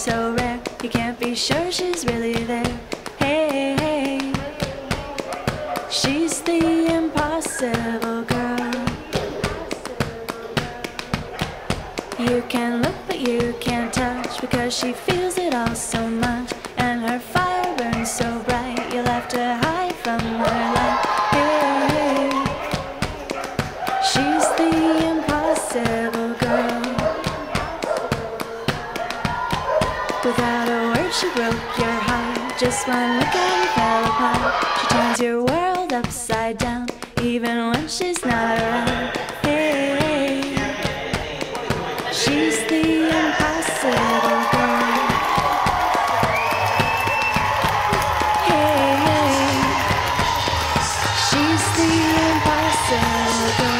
so rare. You can't be sure she's really there. Hey, hey, she's the impossible girl. You can look but you can't touch, because she feels it all so much, and her fire burns so bright you'll have to hide from her light. Hey, hey, she's the impossible girl. Without a word she broke your heart, just one look and you fell apart. She turns your world upside down, even when she's not around. Hey, hey, she's the impossible girl. Hey, hey, she's the impossible girl.